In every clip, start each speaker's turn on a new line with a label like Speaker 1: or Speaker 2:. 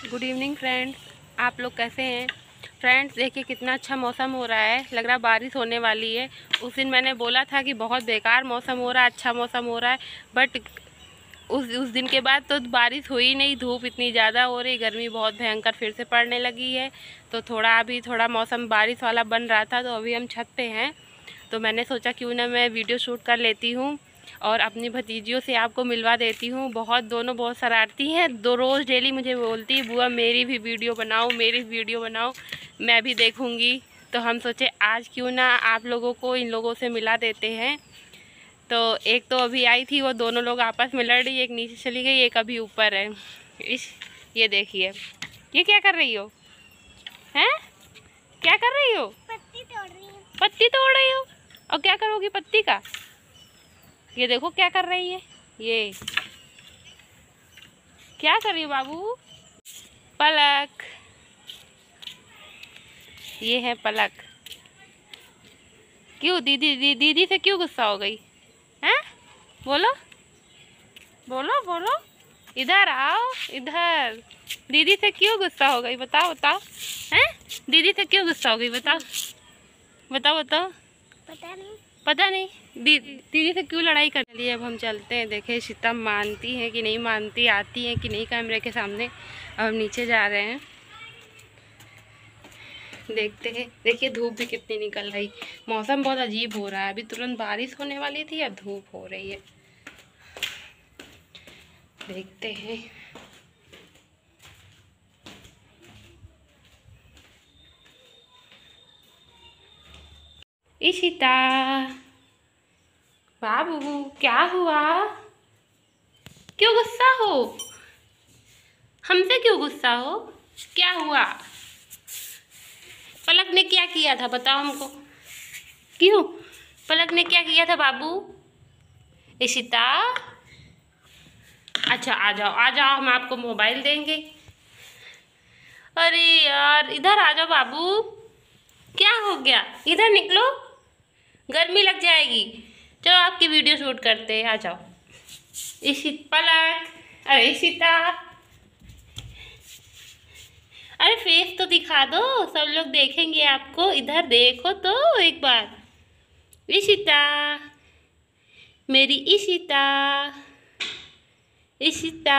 Speaker 1: Good evening friends, आप लोग कैसे हैं। फ्रेंड्स देखिए कितना अच्छा मौसम हो रहा है, लग रहा बारिश होने वाली है। उस दिन मैंने बोला था कि बहुत बेकार मौसम हो रहा है, अच्छा मौसम हो रहा है, बट उस दिन के बाद तो बारिश हुई नहीं। धूप इतनी ज़्यादा हो रही, गर्मी बहुत भयंकर फिर से पड़ने लगी है। तो अभी थोड़ा मौसम बारिश वाला बन रहा था, तो अभी हम छत पे हैं। तो मैंने सोचा क्यों ना मैं वीडियो शूट कर लेती हूँ और अपनी भतीजियों से आपको मिलवा देती हूँ। दोनों बहुत शरारती हैं, रोज़ डेली मुझे बोलती है बुआ मेरी भी वीडियो बनाओ, मेरी वीडियो बनाओ, मैं भी देखूँगी। तो हम सोचे आज क्यों ना आप लोगों को इन लोगों से मिला देते हैं। तो एक तो अभी आई थी, वो दोनों लोग आपस में लड़ रही, एक नीचे चली गई, एक अभी ऊपर है। ये देखिए, ये क्या कर रही हो? हैं? क्या कर रही हो?
Speaker 2: पत्ती तोड़ रही हूँ।
Speaker 1: पत्ती तोड़ रही हो? और क्या करोगी पत्ती का? ये देखो क्या कर रही है। ये क्या कर रही हो बाबू? पलक, ये है पलक। क्यों दीदी से क्यों गुस्सा हो गई? हैं? बोलो बोलो बोलो, इधर आओ, इधर। दीदी से क्यों गुस्सा हो गई? बताओ बताओ। हैं? दीदी से क्यों गुस्सा हो गई? बताओ बताओ बताओ। पता नहीं दीदी से क्यों लड़ाई कर लिए। अब हम चलते हैं, देखें शीतम मानती है कि नहीं मानती, आती है कि नहीं कैमरे के सामने। अब हम नीचे जा रहे हैं, देखते हैं। देखिए धूप भी कितनी निकल रही, मौसम बहुत अजीब हो रहा है। अभी तुरंत बारिश होने वाली थी, अब धूप हो रही है। देखते हैं। इशिता बाबू क्या हुआ? क्यों गुस्सा हो? हमसे क्यों गुस्सा हो? क्या हुआ? पलक ने क्या किया था बताओ हमको। क्यों? पलक ने क्या किया था बाबू? इशिता अच्छा आ जाओ आ जाओ, हम आपको मोबाइल देंगे। अरे यार इधर आ जाओ बाबू, क्या हो गया? इधर निकलो, गर्मी लग जाएगी। चलो आपकी वीडियो शूट करते हैं, आ जाओ। पलक, अरे इशिता, अरे फेस तो दिखा दो, सब लोग देखेंगे आपको। इधर देखो तो एक बार। इशिता, मेरी इशिता, इशिता।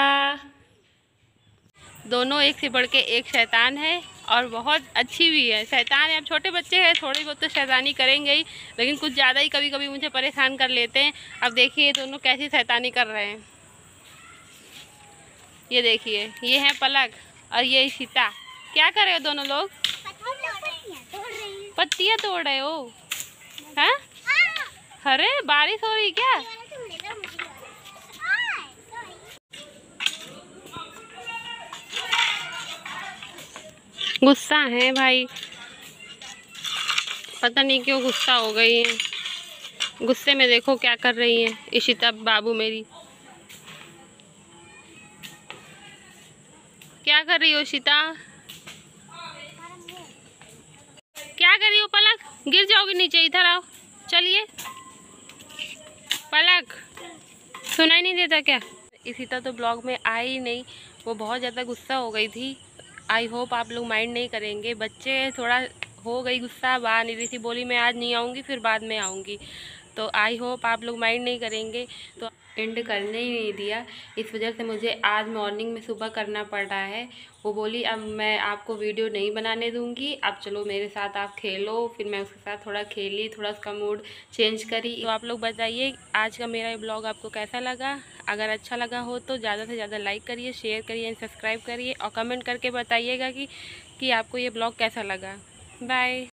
Speaker 1: दोनों एक से बढ़ के एक शैतान है और बहुत अच्छी भी है। शैतान है, अब छोटे बच्चे हैं, थोड़ी बहुत तो शैतानी करेंगे ही, लेकिन कुछ ज़्यादा ही कभी कभी मुझे परेशान कर लेते हैं। अब देखिए दोनों कैसी शैतानी कर रहे हैं। ये देखिए, ये है पलक और ये इशिता। क्या कर रहे हो दोनों लोग? पत्तियाँ तोड़ रहे हो? हैं? अरे बारिश हो रही क्या? गुस्सा है भाई, पता नहीं क्यों गुस्सा हो गई है। गुस्से में देखो क्या कर रही है इशिता बाबू मेरी। क्या कर रही हो इशिता? क्या कर रही हो पलक? गिर जाओगी नीचे, इधर आओ। चलिए पलक, सुनाई नहीं देता क्या? इशिता तो ब्लॉग में आई नहीं, वो बहुत ज़्यादा गुस्सा हो गई थी। आई होप आप लोग माइंड नहीं करेंगे। बच्चे थोड़ा हो गई गुस्सा, बाहर नहीं रही थी, बोली मैं आज नहीं आऊँगी, फिर बाद में आऊँगी। तो आई होप आप लोग माइंड नहीं करेंगे। तो एंड करने ही नहीं दिया, इस वजह से मुझे आज मॉर्निंग में सुबह करना पड़ रहा है। वो बोली अब मैं आपको वीडियो नहीं बनाने दूंगी, अब चलो मेरे साथ आप खेलो। फिर मैं उसके साथ थोड़ा खेली, थोड़ा उसका मूड चेंज करी। तो आप लोग बताइए आज का मेरा ब्लॉग आपको कैसा लगा। अगर अच्छा लगा हो तो ज़्यादा से ज़्यादा लाइक करिए, शेयर करिए, सब्सक्राइब करिए और कमेंट करके बताइएगा कि आपको ये ब्लॉग कैसा लगा। बाय।